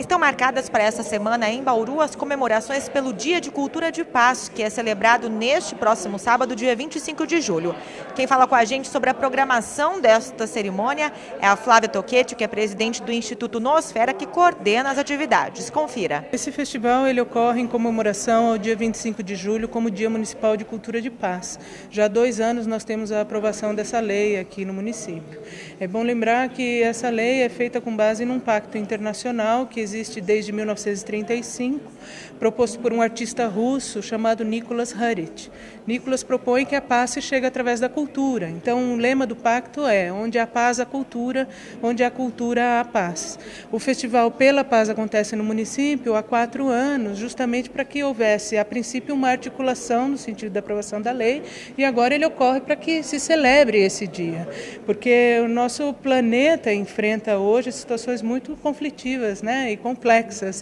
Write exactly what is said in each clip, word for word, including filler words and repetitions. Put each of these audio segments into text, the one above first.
Estão marcadas para essa semana em Bauru as comemorações pelo Dia de Cultura de Paz, que é celebrado neste próximo sábado, dia vinte e cinco de julho. Quem fala com a gente sobre a programação desta cerimônia é a Flávia Toquete, que é presidente do Instituto Noosfera, que coordena as atividades. Confira. Esse festival ele ocorre em comemoração ao dia vinte e cinco de julho como Dia Municipal de Cultura de Paz. Já há dois anos nós temos a aprovação dessa lei aqui no município. É bom lembrar que essa lei é feita com base num pacto internacional que existe desde mil novecentos e trinta e cinco, proposto por um artista russo chamado Nicholas Hurwitz. Nicholas propõe que a paz se chega através da cultura. Então, o lema do pacto é: onde há paz, há cultura, onde há cultura, há paz. O Festival Pela Paz acontece no município há quatro anos, justamente para que houvesse, a princípio, uma articulação no sentido da aprovação da lei, e agora ele ocorre para que se celebre esse dia, porque o nosso planeta enfrenta hoje situações muito conflitivas, né, e complexas,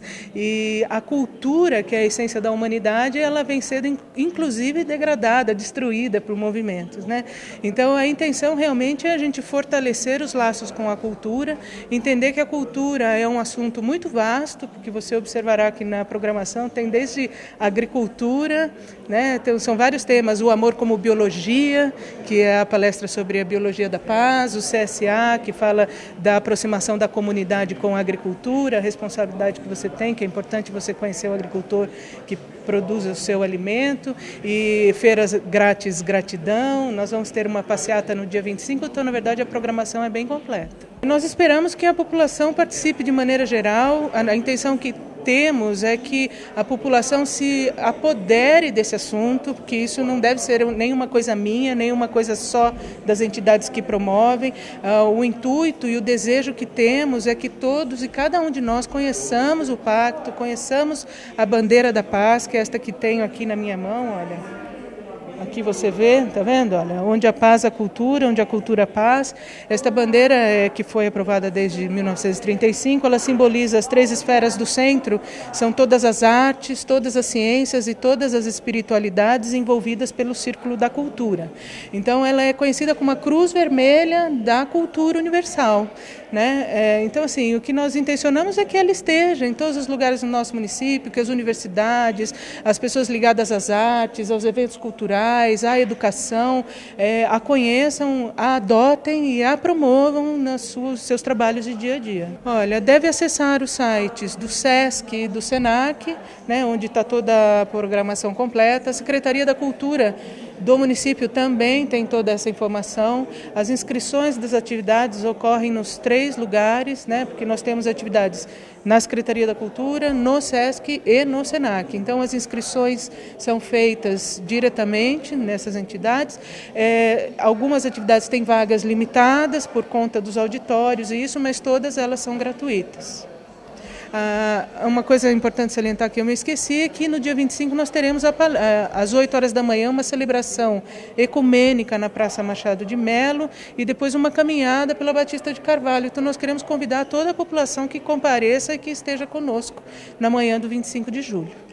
e a cultura, que é a essência da humanidade, ela vem sendo inclusive degradada, destruída por movimentos, né? Então a intenção realmente é a gente fortalecer os laços com a cultura, entender que a cultura é um assunto muito vasto, porque você observará que na programação tem desde agricultura, né, então, são vários temas: o amor como biologia, que é a palestra sobre a biologia da paz, o C S A, que fala da aproximação da comunidade com a agricultura, a responsabilidade que você tem, que é importante você conhecer o agricultor que produz o seu alimento, e feiras grátis gratidão. Nós vamos ter uma passeata no dia vinte e cinco, então na verdade a programação é bem completa. Nós esperamos que a população participe de maneira geral. A, a intenção que temos é que a população se apodere desse assunto, porque isso não deve ser nenhuma coisa minha, nenhuma coisa só das entidades que promovem. Uh, o intuito e o desejo que temos é que todos e cada um de nós conheçamos o pacto, conheçamos a bandeira da paz, que é esta que tenho aqui na minha mão, olha. Aqui você vê, tá vendo? Olha, onde a paz, a cultura, onde a cultura, a paz. Esta bandeira, é, que foi aprovada desde mil novecentos e trinta e cinco, ela simboliza as três esferas do centro, são todas as artes, todas as ciências e todas as espiritualidades envolvidas pelo círculo da cultura. Então ela é conhecida como a cruz vermelha da cultura universal, né? É, então assim, o que nós intencionamos é que ela esteja em todos os lugares do nosso município, que as universidades, as pessoas ligadas às artes, aos eventos culturais, à educação, é, a conheçam, a adotem e a promovam nos seus, seus trabalhos de dia a dia. Olha, deve acessar os sites do SESC e do SENAC, né, onde está toda a programação completa. A Secretaria da Cultura do município também tem toda essa informação. As inscrições das atividades ocorrem nos três lugares, né, porque nós temos atividades na Secretaria da Cultura, no SESC e no SENAC. Então as inscrições são feitas diretamente nessas entidades. É, algumas atividades têm vagas limitadas por conta dos auditórios e isso, mas todas elas são gratuitas. Ah, uma coisa importante salientar que eu me esqueci é que no dia vinte e cinco nós teremos a, às oito horas da manhã uma celebração ecumênica na Praça Machado de Melo e depois uma caminhada pela Batista de Carvalho. Então nós queremos convidar toda a população que compareça e que esteja conosco na manhã do vinte e cinco de julho.